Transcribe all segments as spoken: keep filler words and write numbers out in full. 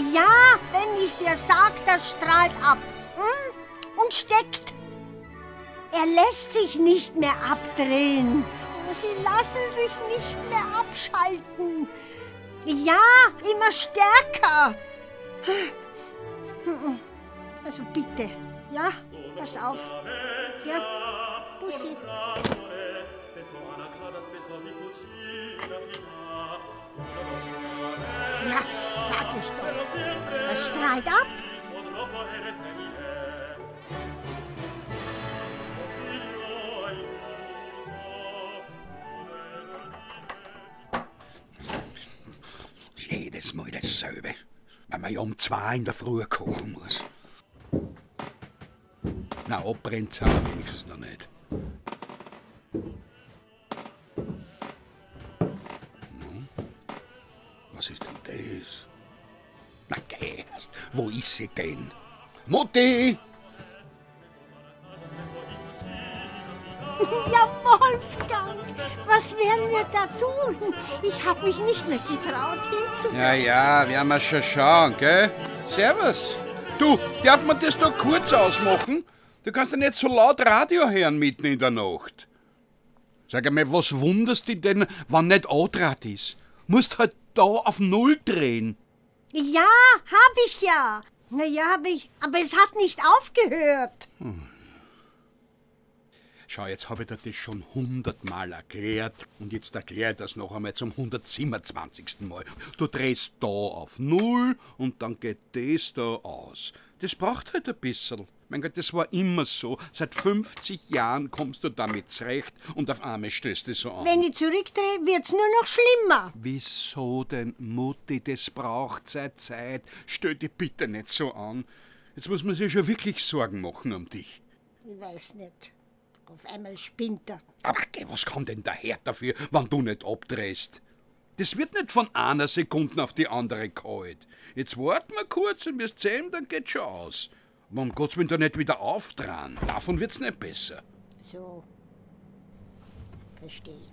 Ja, wenn ich dir sag, das strahlt ab. Hm? Und steckt. Er lässt sich nicht mehr abdrehen. Sie lassen sich nicht mehr abschalten. Ja, immer stärker. Also bitte, ja, pass auf. Ja, Bussi. Ja, sag ich doch. Das strahlt ab. Jedes Mal dasselbe, wenn man ja um zwei in der Früh kochen muss. Na, abbrennt es auch wenigstens noch nicht. Hm? Was ist denn das? Na, geh erst. Wo ist sie denn? Mutti! Ja, Wolfgang, was werden wir da tun? Ich hab mich nicht mehr getraut, hinzugehen. Ja, ja, werden wir schon schauen, gell? Servus. Du, darf man das da kurz ausmachen? Du kannst ja nicht so laut Radio hören mitten in der Nacht. Sag einmal, was wunderst dich denn, wann nicht Andraht ist? Musst halt da auf Null drehen. Ja, hab ich ja. Na ja, hab ich, aber es hat nicht aufgehört. Hm. Schau, jetzt habe ich dir das schon hundertmal erklärt und jetzt erkläre ich das noch einmal zum hundertsiebenundzwanzigsten Mal. Du drehst da auf Null und dann geht das da aus. Das braucht halt ein bisschen. Mein Gott, das war immer so. Seit fünfzig Jahren kommst du damit zurecht und auf einmal stößt du so an. Wenn ich zurückdrehe, wird's nur noch schlimmer. Wieso denn, Mutti? Das braucht seine Zeit. Stell dich bitte nicht so an. Jetzt muss man sich schon wirklich Sorgen machen um dich. Ich weiß nicht. Auf einmal spinnt er. Aber was kann denn der Herr dafür, wenn du nicht abdrehst? Das wird nicht von einer Sekunde auf die andere kalt. Jetzt warten wir kurz und wirst sehen, dann geht's schon aus. Aber um Gottes Willen da nicht wieder aufdrehen. Davon wird's nicht besser. So. Verstehe.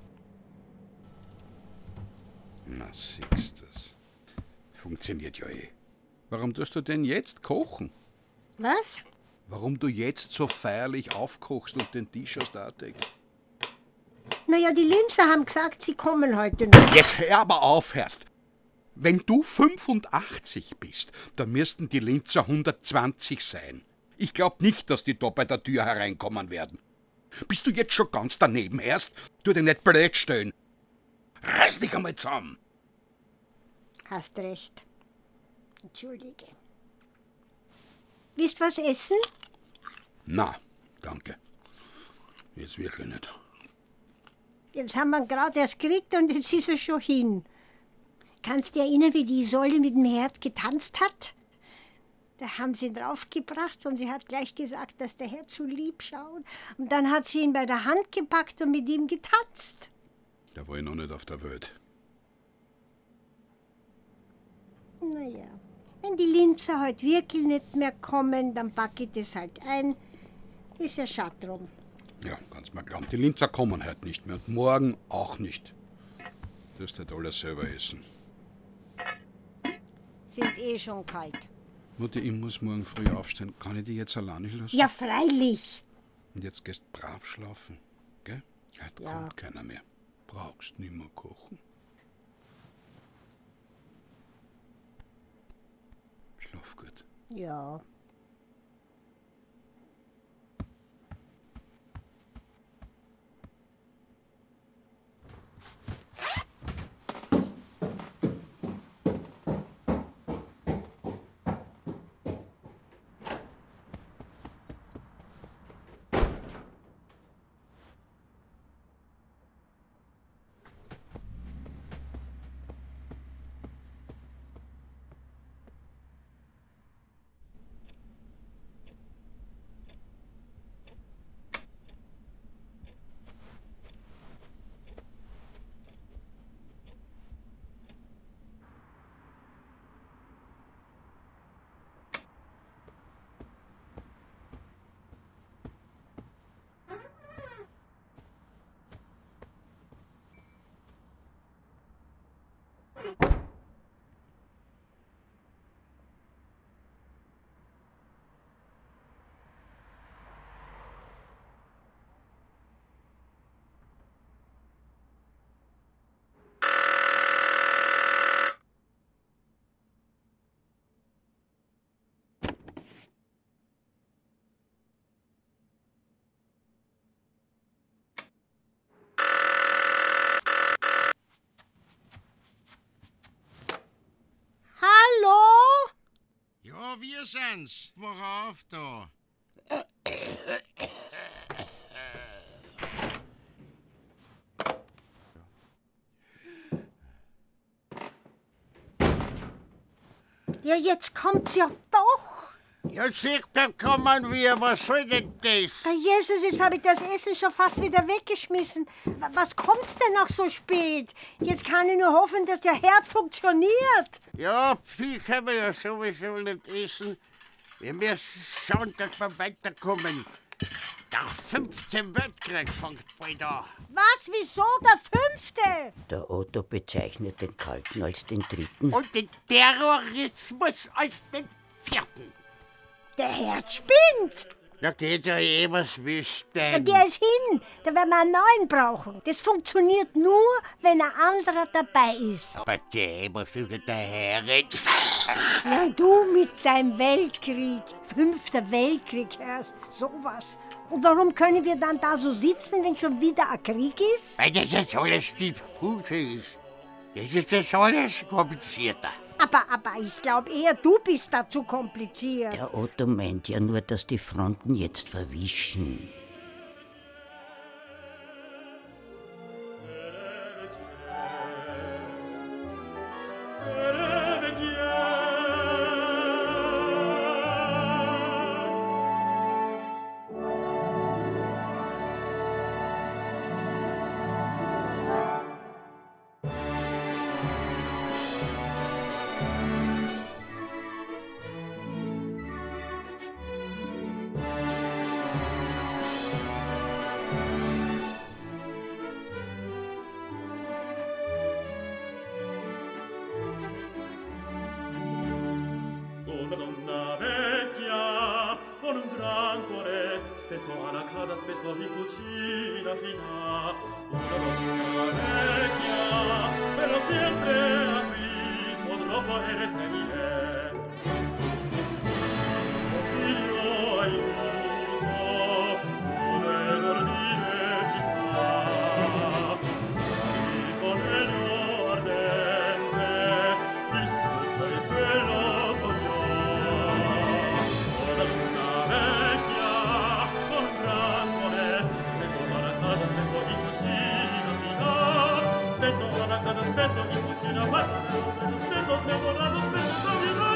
Na, siehst du's. Funktioniert ja eh. Warum tust du denn jetzt kochen? Was? Warum du jetzt so feierlich aufkochst und den Tisch aus der deckst? Naja, die Limser haben gesagt, sie kommen heute noch. Jetzt hör aber auf, Herrst. Wenn du fünfundachtzig bist, dann müssten die Linzer hundertzwanzig sein. Ich glaub nicht, dass die da bei der Tür hereinkommen werden. Bist du jetzt schon ganz daneben, Herst? Tu dich nicht blöd stellen. Reiß dich einmal zusammen. Hast recht. Entschuldige. Willst du was essen? Na, danke. Jetzt wirklich nicht. Jetzt haben wir ihn gerade erst gekriegt und jetzt ist er schon hin. Kannst du dich erinnern, wie die Isolde mit dem Herd getanzt hat? Da haben sie ihn draufgebracht und sie hat gleich gesagt, dass der Herr zu lieb schaut. Und dann hat sie ihn bei der Hand gepackt und mit ihm getanzt. Da war ich noch nicht auf der Welt. Naja, wenn die Linzer heute wirklich nicht mehr kommen, dann packe ich das halt ein. Ist ja schade drum. Ja, kannst mir glauben, die Linzer kommen heute nicht mehr und morgen auch nicht. Du wirst halt alles selber essen. Sind eh schon kalt. Mutti, ich muss morgen früh aufstehen. Kann ich dich jetzt alleine lassen? Ja, freilich. Und jetzt gehst du brav schlafen, gell? Heute Ja. kommt keiner mehr. Brauchst nimmer kochen. Schlaf gut. Ja. wir sind's. Mach auf da. Ja, jetzt kommt's ja doch. Ja, sieht da kommen wir. Was soll denn das? Herr Jesus, jetzt habe ich das Essen schon fast wieder weggeschmissen. Wa- Was kommt's denn noch so spät? Jetzt kann ich nur hoffen, dass der Herd funktioniert. Ja, viel können wir ja sowieso nicht essen. Wir müssen schauen, dass wir weiterkommen. Der fünfte Weltkrieg fängt bald an. Was? Wieso der fünfte? Der Otto bezeichnet den Kalten als den dritten. Und den Terrorismus als den vierten. Der Herd spinnt. Da geht ja eh was wisst Ja, denn. der ist hin. Da werden wir einen neuen brauchen. Das funktioniert nur, wenn ein anderer dabei ist. Aber der, was du da herredest. Ja, und du mit deinem Weltkrieg. Fünfter Weltkrieg, hörst sowas. Und warum können wir dann da so sitzen, wenn schon wieder ein Krieg ist? Weil das jetzt alles diffus ist. Das ist jetzt alles komplizierter. Aber, aber ich glaube eher, du bist da zu kompliziert. Der Otto meint ja nur, dass die Fronten jetzt verwischen. Una donna vecchia con un gran cuore, spesso alla casa, spesso in cucina fina. Una donna vecchia, però sempre a ritmo troppo eres mie. Oh figlio, aiuto, vuole dormire fissa. Dormi con elio ardente, distrutto il quello sogno. Una luna vecchia, con un gran cuore, spesso alla casa, spesso in cucina fina. Spesso alla casa, spesso in cucina, passa, spesso smemorato, spesso da